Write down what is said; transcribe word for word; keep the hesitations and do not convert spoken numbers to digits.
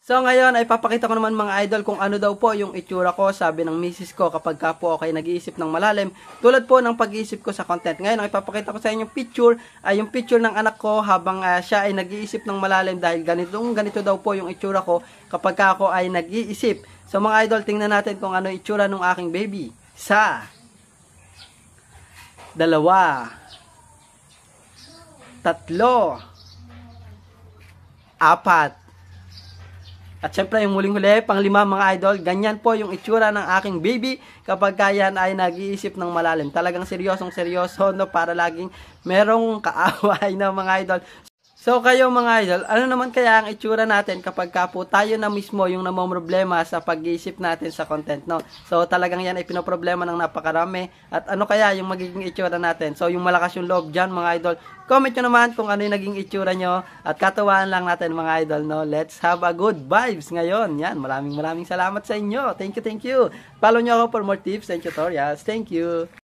So ngayon ay papakita ko naman mga idol kung ano daw po yung itsura ko, sabi ng misis ko kapag ka po ako ay nag-iisip ng malalim, tulad po ng pag-iisip ko sa content. Ngayon ay papakita ko sa inyo yung picture, ay yung picture ng anak ko habang uh, siya ay nag-iisip ng malalim dahil ganito, ganito daw po yung itsura ko kapag ka ako ay nag-iisip. So mga idol, tingnan natin kung ano itsura ng aking baby. Isa, dalawa, tatlo, apat, at syempre yung muling-huli, panglima mga idol, ganyan po yung itsura ng aking baby kapag kayan ay nag-iisip ng malalim. Talagang seryosong seryoso, no, para laging merong kaaway na mga idol. So kayo mga idol, ano naman kaya ang itsura natin kapag ka po tayo na mismo yung namomroblema sa pag-iisip natin sa content, no? So talagang yan ay pinoproblema ng napakarami. At ano kaya yung magiging itsura natin? So yung malakas yung loob dyan mga idol, comment nyo naman kung ano yung naging itsura nyo. At katuwaan lang natin mga idol, no? Let's have a good vibes ngayon. Yan, maraming maraming salamat sa inyo. Thank you, thank you. Follow nyo ako for more tips and tutorials. Thank you.